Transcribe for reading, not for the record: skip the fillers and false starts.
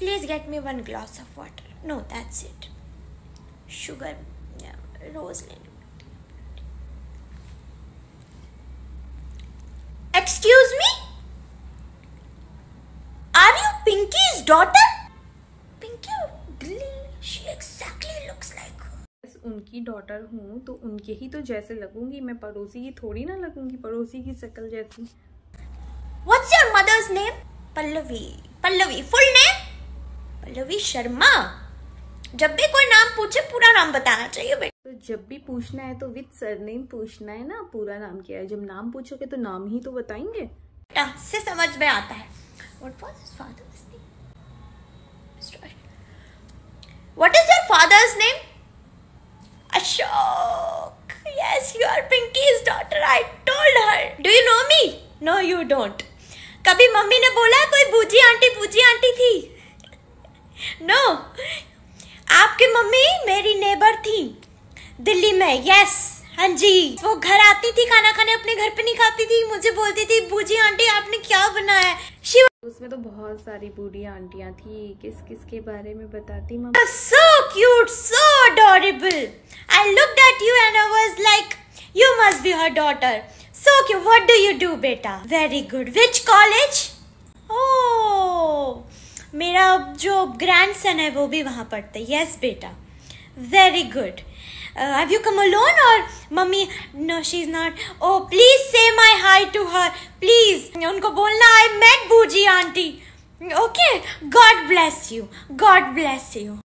Please get me 1 glass of water. No, that's it. Sugar, yeah, Rosalind. Excuse me? Are you Pinky's daughter? Pinky, Dilly, she exactly looks like her. उनकी daughter हूँ तो उनके ही तो जैसे लगूंगी, मैं पड़ोसी की थोड़ी ना लगूंगी, पड़ोसी की शक्ल जैसी। What's your mother's name? Pallavi. Pallavi. Full name? Pallavi Sharma. जब भी कोई नाम पूछे पूरा नाम बताना चाहिए बेटा। तो जब भी पूछना है तो विद सरनेम पूछना है ना, पूरा नाम क्या है। जब नाम पूछोगे तो नाम ही तो बताएंगे। बेटा से समझ में आता है। What was his father's name? What is your father's name? Ashok. Yes, you are Pinky's daughter. I told her. Do you know me? No, you don't. कभी मम्मी ने बोला कोई बूजी आंटी थी? No. आपकी मम्मी मेरी नेबर थी दिल्ली में। यस, हाँ जी। वो घर आती थी खाना खाने, अपने घर पे नहीं खाती थी, मुझे बोलती थी बूजी आंटी आपने क्या बनाया है। उसमें तो बहुत सारी बूढ़ी आंटियां थी, किस किस के बारे में बताती mummy. So cute, so adorable. I looked at you and I was like, you must be her daughter. So cute. What do you do, beta? Very good. Which college? Oh, मेरा जो grandson है वो भी वहाँ पढ़ता है। Yes, beta. Very good. Have you come alone or mummy? No, she's not. Oh, please say my hi to her. Please. उनको बोलना I met Booji auntie. Okay. God bless you. God bless you.